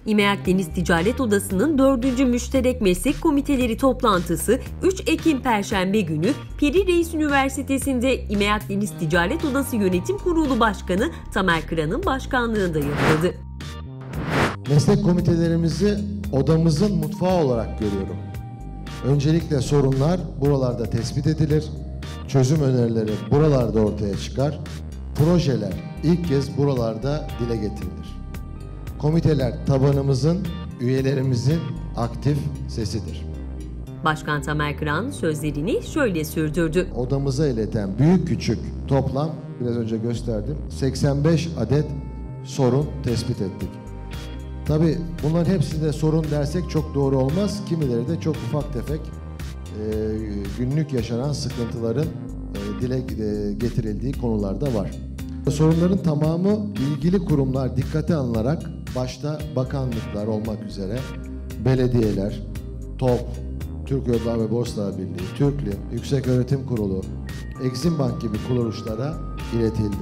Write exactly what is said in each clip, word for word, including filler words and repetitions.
İMEAK Deniz Ticaret Odası'nın dördüncü Müşterek Meslek Komiteleri toplantısı üç Ekim Perşembe günü Piri Reis Üniversitesi'nde İMEAK Deniz Ticaret Odası Yönetim Kurulu Başkanı Tamer Kıran'ın başkanlığında yapıldı. Meslek komitelerimizi odamızın mutfağı olarak görüyorum. Öncelikle sorunlar buralarda tespit edilir, çözüm önerileri buralarda ortaya çıkar, projeler ilk kez buralarda dile getirilir. Komiteler tabanımızın, üyelerimizin aktif sesidir. Başkan Tamer Kıran sözlerini şöyle sürdürdü. Odamıza ileten büyük küçük toplam, biraz önce gösterdim, seksen beş adet sorun tespit ettik. Tabii bunların hepsinde sorun dersek çok doğru olmaz. Kimileri de çok ufak tefek e, günlük yaşanan sıkıntıların e, dile e, getirildiği konularda var. Sorunların tamamı ilgili kurumlar dikkate alınarak başta bakanlıklar olmak üzere belediyeler, TOP, Türk Yollar ve Borsalar Birliği, TÜRKLİ, Yükseköğretim Kurulu, Exim Bank gibi kuruluşlara iletildi.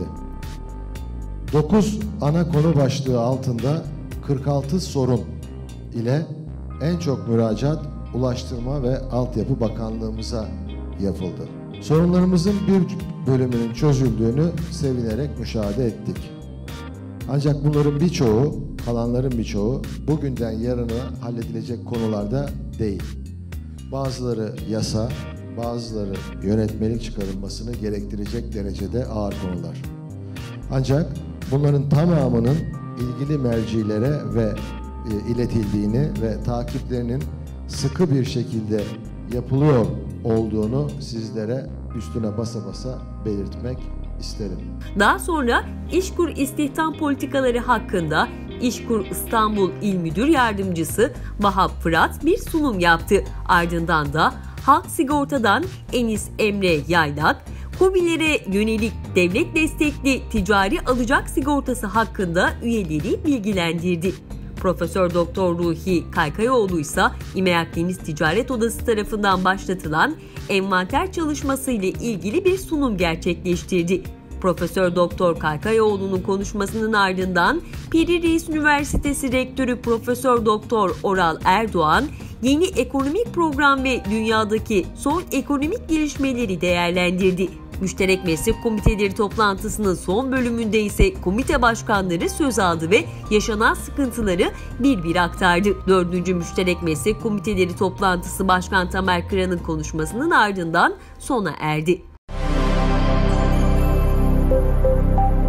dokuz ana konu başlığı altında kırk altı sorun ile en çok müracaat Ulaştırma ve Altyapı Bakanlığımıza yapıldı. Sorunlarımızın bir bölümünün çözüldüğünü sevinerek müşahede ettik. Ancak bunların birçoğu, kalanların birçoğu bugünden yarına halledilecek konularda değil. Bazıları yasa, bazıları yönetmelik çıkarılmasını gerektirecek derecede ağır konular. Ancak bunların tamamının ilgili mercilere ve e, iletildiğini ve takiplerinin sıkı bir şekilde yapılıyor olduğunu sizlere üstüne basa basa belirtmek isterim. Daha sonra İşkur İstihdam Politikaları hakkında İşkur İstanbul İl Müdür Yardımcısı Vahap Fırat bir sunum yaptı. Ardından da Halk Sigorta'dan Enis Emre Yaylak, KOBİ'lere yönelik devlet destekli ticari alacak sigortası hakkında üyeleri bilgilendirdi. Profesör Doktor Ruhi Kaykayoğlu ise İMEAK Deniz Ticaret Odası tarafından başlatılan envanter çalışması ile ilgili bir sunum gerçekleştirdi. Profesör Doktor Kaykayoğlu'nun konuşmasının ardından Piri Reis Üniversitesi Rektörü Profesör Doktor Oral Erdoğan, yeni ekonomik program ve dünyadaki son ekonomik gelişmeleri değerlendirdi. Müşterek Meslek Komiteleri toplantısının son bölümünde ise komite başkanları söz aldı ve yaşanan sıkıntıları bir bir aktardı. dördüncü Müşterek Meslek Komiteleri toplantısı Başkan Tamer Kıran'ın konuşmasının ardından sona erdi.